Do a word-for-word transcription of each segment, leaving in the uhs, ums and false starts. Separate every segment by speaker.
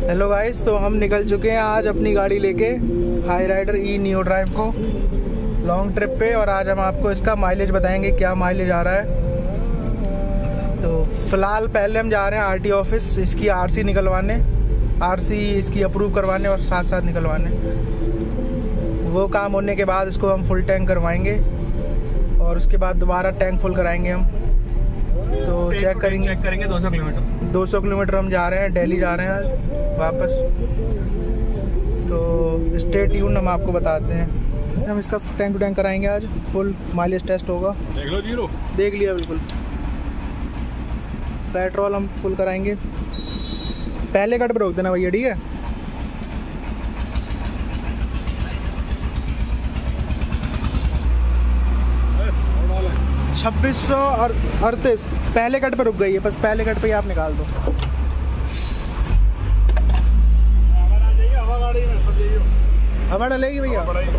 Speaker 1: Hello guys, तो हम निकल चुके हैं आज अपनी गाड़ी लेके Hyryder E neo drive को लॉन्ग ट्रिप पे। और आज हम आपको इसका माइलेज बताएंगे, क्या माइलेज आ रहा है। तो फिलहाल पहले हम जा रहे हैं आरटी ऑफिस इसकी आरसी निकलवाने, आरसी इसकी अप्रूव करवाने और साथ साथ निकलवाने। वो काम होने के बाद इसको हम फुल टैंक करवाएंगे और उसके बाद दोबारा टैंक फुल कराएंगे हम। तो चेक करेंगे
Speaker 2: चेक करेंगे दो सौ किलोमीटर
Speaker 1: दो सौ किलोमीटर हम जा रहे हैं, दिल्ली जा रहे हैं आज वापस। तो स्टे ट्यून, हम आपको बताते हैं। हम इसका टैंक टू टैंक कराएंगे आज, फुल माइलेज टेस्ट होगा।
Speaker 2: देख लो जीरो,
Speaker 1: देख लिया बिल्कुल। पेट्रोल हम फुल कराएंगे। पहले कट पर रोक देना भैया, ठीक है। छब्बीस सौ अड़तीस पहले कट पे रुक गई है, बस पहले कट पे ही आप निकाल दो। हवा डलेगी भैया।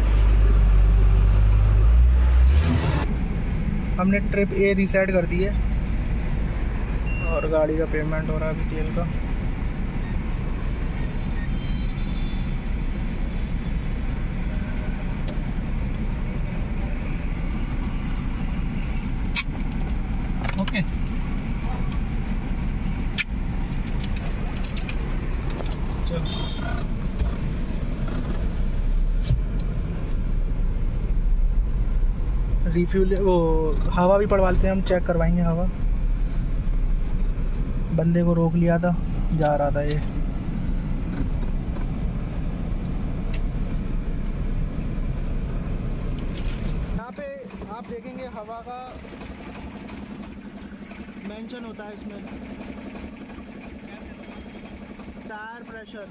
Speaker 1: हमने ट्रिप ए रीसेट कर दी है और गाड़ी का पेमेंट हो रहा है अभी तेल का।
Speaker 2: ओके चलो
Speaker 1: रिफ्यूल वो हवा भी पड़वाते हैं हम, चेक करवाएंगे हवा। बंदे को रोक लिया था, जा रहा था ये। यहाँ पे आप देखेंगे हवा का मेंशन होता है इसमें, टायर प्रेशर।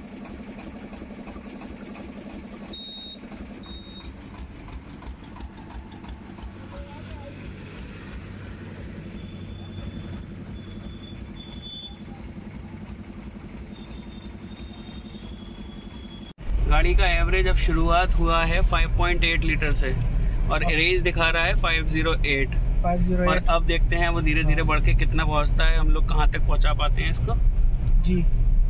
Speaker 2: गाड़ी का एवरेज अब शुरुआत हुआ है पाँच पॉइंट आठ लीटर से और रेंज दिखा रहा है पाँच सौ आठ।
Speaker 1: पाँच सौ आठ।
Speaker 2: और अब देखते हैं वो धीरे धीरे बढ़ के कितना पहुंचता है, हम लोग कहाँ तक पहुंचा पाते हैं इसको।
Speaker 1: जी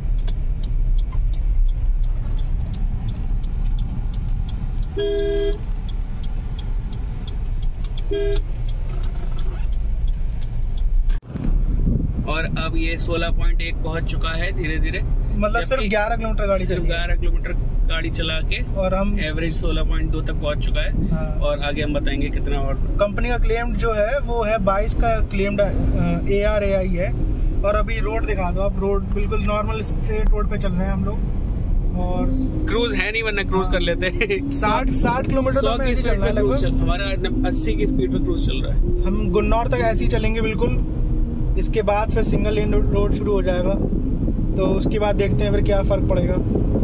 Speaker 2: और अब ये सोलह पॉइंट एक पहुंच चुका है धीरे धीरे,
Speaker 1: मतलब सिर्फ ग्यारह किलोमीटर गाड़ी चली है।
Speaker 2: ग्यारह किलोमीटर गाड़ी चला के
Speaker 1: और हम
Speaker 2: एवरेज सोलह पॉइंट दो तक पहुंच चुका है।
Speaker 1: हाँ।
Speaker 2: और आगे हम बताएंगे कितना। और
Speaker 1: कंपनी का क्लेम्ड जो है वो है बाईस का क्लेम्ड ए आर ए आई है। और अभी रोड दिखा दो आप, रोड बिल्कुल नॉर्मल स्ट्रेट रोड पे चल रहे हैं हम लोग। और
Speaker 2: क्रूज है नहीं, वरना क्रूज कर लेते हैं।
Speaker 1: साठ साठ किलोमीटर
Speaker 2: सौ की स्पीड पे क्रूज चल, हमारा अस्सी की स्पीड पे क्रूज चल रहा है।
Speaker 1: हम गुन्नौर तक ऐसे ही चलेंगे बिल्कुल। इसके बाद फिर सिंगल लेन रोड शुरू हो जाएगा, तो उसके बाद देखते हैं फिर क्या फर्क पड़ेगा।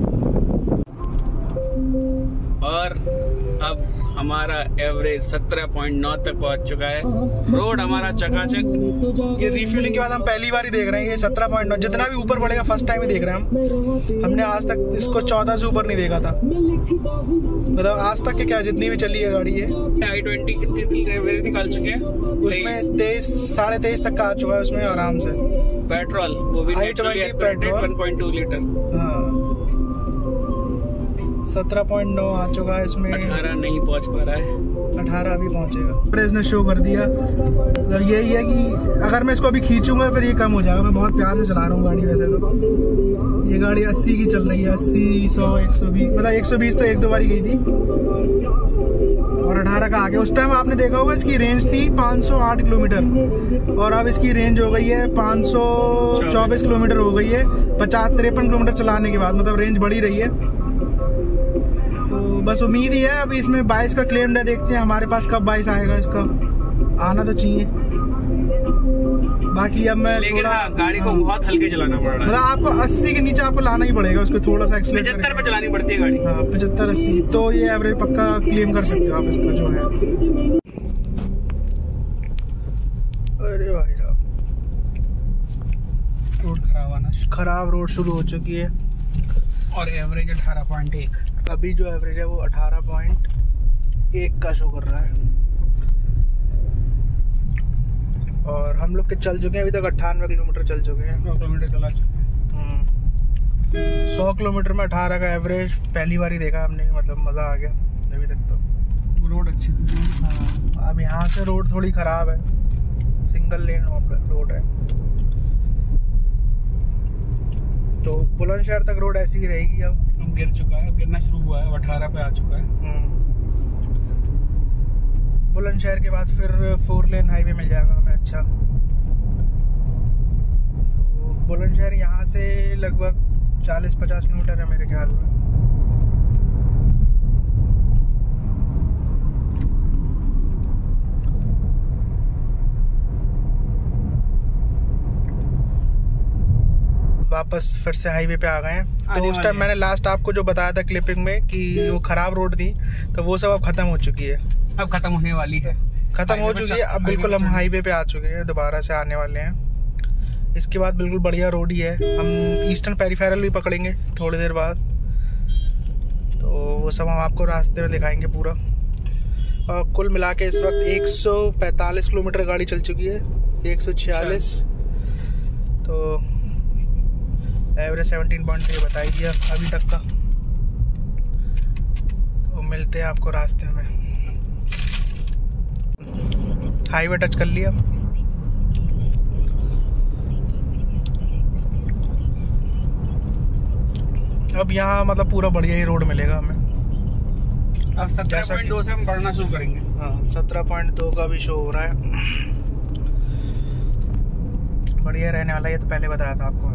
Speaker 2: और अब हमारा एवरेज सत्रह पॉइंट नौ तक पहुंच चुका है। रोड हमारा चकाचक।
Speaker 1: ये रिफ्यूलिंग के बाद हम पहली बार ही देख रहे हैं ये सत्रह पॉइंट नौ। जितना भी ऊपर बढ़ेगा फर्स्ट टाइम ही देख रहे हैं हम। हमने आज तक इसको चौदह से ऊपर नहीं देखा था, मतलब आज तक के क्या जितनी भी चली है गाड़ी है।
Speaker 2: आई ट्वेंटी कितनी एवरेज निकाल चुके हैं,
Speaker 1: उसमें तेईस साढ़े तेईस तक का आ चुका है उसमें आराम से।
Speaker 2: पेट्रोल वो भी
Speaker 1: i twenty
Speaker 2: petrol one point two litre.
Speaker 1: हाँ, सत्रह पॉइंट नौ आ चुका है इसमें।
Speaker 2: अठारह नहीं पहुंच पा रहा है,
Speaker 1: अठारह अभी पहुंचेगा। फिर इसने शो कर दिया। तो यही है कि अगर मैं इसको अभी खींचूंगा फिर ये कम हो जाएगा। मैं बहुत प्यार से चला रहा हूँ गाड़ी। वैसे तो ये गाड़ी अस्सी की चल रही है, अस्सी सौ एक सौ बीस, मतलब एक सौ बीस तो एक दो बार गई थी। और अठारह का आगे उस टाइम आपने देखा होगा इसकी रेंज थी पाँच सौ आठ किलोमीटर और अब इसकी रेंज हो गई है पाँच सौ चौबीस किलोमीटर हो गई है। पचास तिरपन किलोमीटर चलाने के बाद मतलब रेंज बढ़ी रही है। तो बस उम्मीद ही है। अभी इसमें बाईस का क्लेम है, देखते हैं हमारे पास कब बाईस आएगा। इसका आना तो चाहिए। बाकी अब मैं
Speaker 2: लेकिन हाँ, गाड़ी को बहुत हल्के चलाना पड़ रहा है।
Speaker 1: मतलब आपको अस्सी के नीचे आपको लाना ही पड़ेगा उसको, थोड़ा सा एक्सीलेटर
Speaker 2: पचहत्तर पे चलानी पड़ती है गाड़ी।
Speaker 1: हाँ, पचहत्तर अस्सी तो ये एवरेज पक्का क्लेम कर सकते हो आप इसका जो है। अरे भाई साहब,
Speaker 2: रोड खराब आना
Speaker 1: खराब रोड शुरू हो चुकी है।
Speaker 2: और एवरेज अठारह पॉइंट एक।
Speaker 1: अभी जो एवरेज है वो अठारह पॉइंट एक का शो कर रहा है। और हम लोग के चल चुके हैं अभी तक अट्ठानवे किलोमीटर चल चुके हैं।
Speaker 2: किलोमीटर चला चुके हैं।
Speaker 1: सौ किलोमीटर में अठारह का एवरेज पहली बार ही देखा हमने, मतलब मज़ा आ गया अभी तक तो।
Speaker 2: रोड अच्छी थी।
Speaker 1: हाँ, अब यहाँ से रोड थोड़ी ख़राब है, सिंगल लेन रोड है, तो बुलंदशहर तक रोड ऐसी ही रहेगी। अब
Speaker 2: अब गिर चुका है, गिरना शुरू हुआ है, अठारह पे आ चुका है।
Speaker 1: बुलंदशहर के बाद फिर फोर लेन हाईवे मिल जाएगा हमें। अच्छा, तो बुलंदशहर यहाँ से लगभग चालीस पचास किलोमीटर है मेरे ख्याल में। वापस फिर से हाईवे पे आ गए हैं। तो उस टाइम मैंने लास्ट आपको जो बताया था क्लिपिंग में कि वो खराब रोड थी, तो वो सब अब खत्म हो चुकी है,
Speaker 2: अब खत्म होने वाली है,
Speaker 1: खत्म हो चुकी है। अब बिल्कुल हम हाईवे पे आ चुके हैं, दोबारा से आने वाले हैं। इसके बाद बिल्कुल बढ़िया रोड ही है। हम ईस्टर्न पेरिफेरल भी पकड़ेंगे थोड़ी देर बाद, तो वो सब हम आपको रास्ते में दिखाएंगे पूरा। और कुल मिला के इस वक्त एक सौ पैंतालीस किलोमीटर गाड़ी चल चुकी है, एक सौ छियालीस, तो एवरेज सेवनटीन पॉइंट थ्री बता ही दिया अभी तक का। तो मिलते हैं आपको रास्ते में। हाईवे टच कर लिया। अब यहाँ मतलब पूरा बढ़िया ही रोड मिलेगा हमें।
Speaker 2: अब सत्रह पॉइंट दो से हम बढ़ना शुरू करेंगे।
Speaker 1: हाँ, सत्रह पॉइंट दो का भी शो हो रहा है। बढ़िया रहने वाला, ये तो पहले बताया था आपको।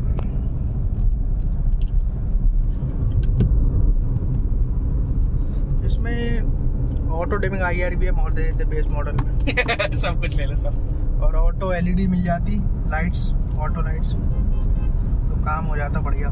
Speaker 1: इसमें ऑटो डिमिंग आई आर भी है, मोड़ दे देते बेस मॉडल में।
Speaker 2: सब कुछ ले लो सब।
Speaker 1: और ऑटो एलईडी मिल जाती, लाइट्स, ऑटो लाइट्स, तो काम हो जाता बढ़िया।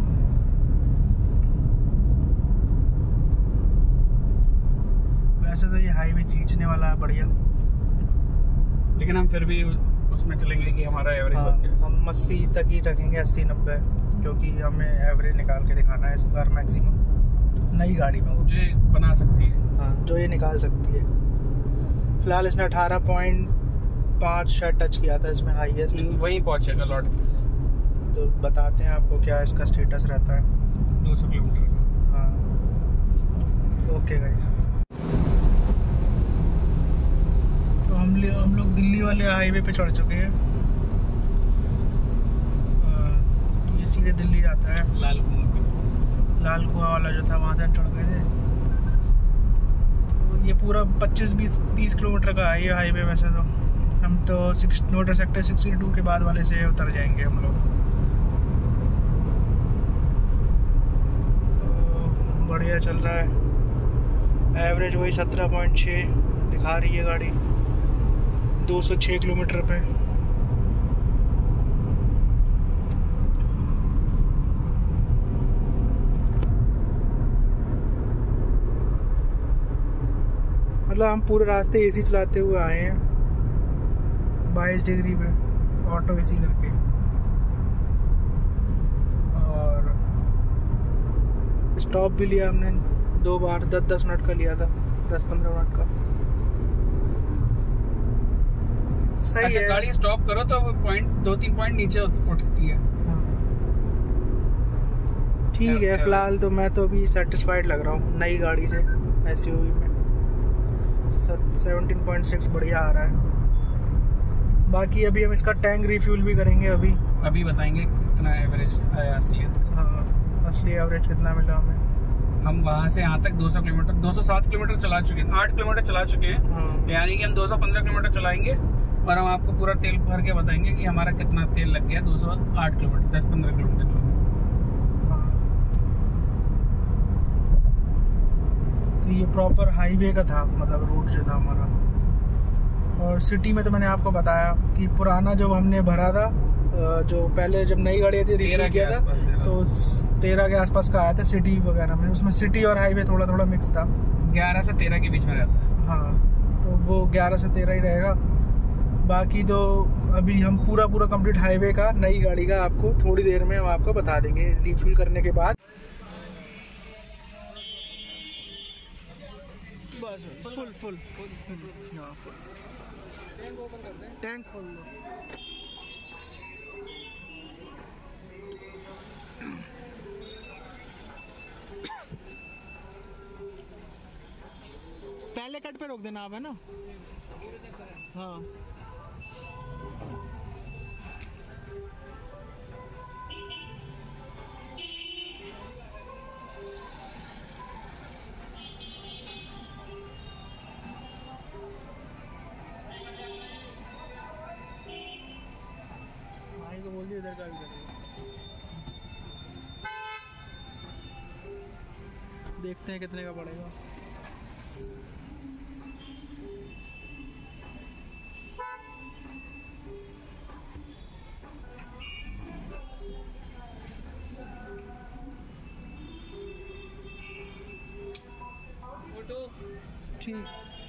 Speaker 1: वैसे तो ये हाईवे खींचने वाला है बढ़िया,
Speaker 2: लेकिन हम फिर भी उसमें चलेंगे कि हमारा एवरेज
Speaker 1: हाँ,
Speaker 2: बन जाए।
Speaker 1: हम अस्सी तक ही रखेंगे, अस्सी नब्बे, क्योंकि हमें एवरेज निकाल के दिखाना है इस बार मैक्सिमम नई गाड़ी में, वो
Speaker 2: जो बना सकती है।
Speaker 1: हाँ, जो ये निकाल सकती है। फिलहाल इसने अठारह पॉइंट पाँच शायद टच किया था इसमें हाईएस्ट,
Speaker 2: वहीं पहुंचेगा लौट।
Speaker 1: तो बताते हैं आपको क्या इसका स्टेटस रहता है।
Speaker 2: दो सौ किलोमीटर का।
Speaker 1: हाँ, ओके गाइस। तो हम ले हम लोग दिल्ली वाले हाईवे पे चढ़ चुके हैं। ये सीधे दिल्ली जाता है।
Speaker 2: लाल कुआं पे,
Speaker 1: लाल कुआं वाला जो था वहाँ से चढ़ गए थे। तो ये पूरा पच्चीस बीस तीस किलोमीटर का है ये हाईवे। वैसे तो हम तो six motor sector sixty two के बाद वाले से उतर जाएंगे हम लोग। तो बढ़िया चल रहा है। एवरेज वही सत्रह पॉइंट छः दिखा रही है गाड़ी, दो सौ छः किलोमीटर पे। मतलब हम पूरे रास्ते एसी चलाते हुए आए हैं, बाईस डिग्री पे ऑटो एसी करके। और स्टॉप भी लिया हमने दो बार, दस दस मिनट का लिया था, दस पंद्रह मिनट का। सही
Speaker 2: अच्छा,
Speaker 1: है।
Speaker 2: गाड़ी स्टॉप करो तो पॉइंट दो तीन पॉइंट नीचे उठती है।
Speaker 1: ठीक है, फिलहाल तो मैं तो अभी सेटिस्फाइड लग रहा हूँ नई गाड़ी से। एसयूवी में सेवनटीन पॉइंट सिक्स बढ़िया आ रहा है। बाकी अभी हम इसका टैंक रिफ्यूल भी करेंगे। अभी
Speaker 2: अभी बताएंगे कितना एवरेज आया असलियत का।
Speaker 1: हाँ, असली एवरेज कितना मिला हमें।
Speaker 2: हम वहाँ से यहाँ तक दो सौ किलोमीटर दो सौ सात किलोमीटर चला चुके हैं, आठ किलोमीटर चला चुके हैं।
Speaker 1: हाँ।
Speaker 2: यानी कि हम दो सौ पंद्रह किलोमीटर चलाएंगे और हम आपको पूरा तेल भर के बताएंगे कि हमारा कितना तेल लग गया। दो सौ आठ किलोमीटर, दस पंद्रह किलोमीटर चला।
Speaker 1: तो ये प्रॉपर हाईवे का था, मतलब रूट जो था हमारा। और सिटी में तो मैंने आपको बताया कि पुराना जब हमने भरा था, जो पहले जब नई गाड़ी थी रिफिल किया था, तो तेरह के आसपास का आया था सिटी वगैरह में। उसमें सिटी और हाईवे थोड़ा थोड़ा मिक्स था।
Speaker 2: ग्यारह से तेरह के बीच में रहता है।
Speaker 1: हाँ, तो वो ग्यारह से तेरह ही रहेगा। बाकी तो अभी हम पूरा पूरा कंप्लीट हाईवे का नई गाड़ी का आपको थोड़ी देर में हम आपको बता देंगे रिफ्यूल करने के बाद। बस full full full tank open कर दें, टैंक खोल लो। कट पे रोक देना आप, है ना? हाँ भाई को बोल दिया इधर का भी करेगा। देखते हैं कितने का पड़ेगा। ठीक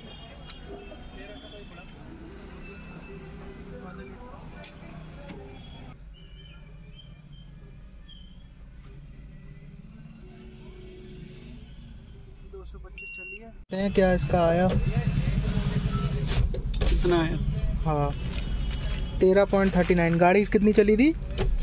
Speaker 1: दो सौ पच्चीस चलिए। क्या इसका आया?
Speaker 2: कितना है?
Speaker 1: हाँ तेरह पॉइंट थर्टी नाइन। गाड़ी कितनी चली थी?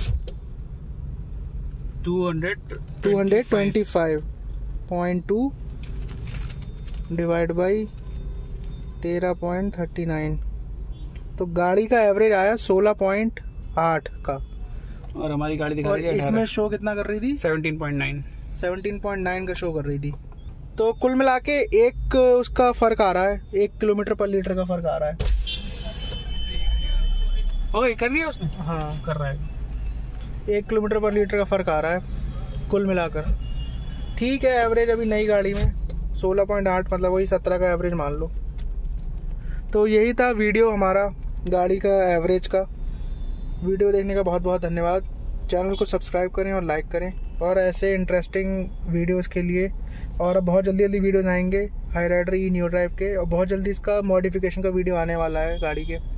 Speaker 2: Two hundred
Speaker 1: two hundred twenty five point two divide by तेरह पॉइंट थर्टी नाइन, तो गाड़ी का एवरेज आया सोलह पॉइंट आठ का।
Speaker 2: और हमारी गाड़ी दिखा रही है
Speaker 1: इसमें शो कितना कर रही थी?
Speaker 2: Seventeen point nine.
Speaker 1: Seventeen point nine का शो कर रही थी। तो कुल मिला के एक उसका फर्क आ रहा है, एक किलोमीटर पर लीटर का फर्क आ रहा है।
Speaker 2: ओके कर रही है उसने?
Speaker 1: हाँ
Speaker 2: कर रहा है।
Speaker 1: एक किलोमीटर पर लीटर का फर्क आ रहा है कुल मिलाकर। ठीक है, एवरेज अभी नई गाड़ी में सोलह पॉइंट आठ, मतलब वही सत्रह का एवरेज मान लो। तो यही था वीडियो हमारा गाड़ी का एवरेज का। वीडियो देखने का बहुत बहुत धन्यवाद। चैनल को सब्सक्राइब करें और लाइक करें, और ऐसे इंटरेस्टिंग वीडियोस के लिए। और अब बहुत जल्दी जल्दी वीडियोस आएंगे Hyryder E new drive के, और बहुत जल्दी इसका मॉडिफिकेशन का वीडियो आने वाला है गाड़ी के।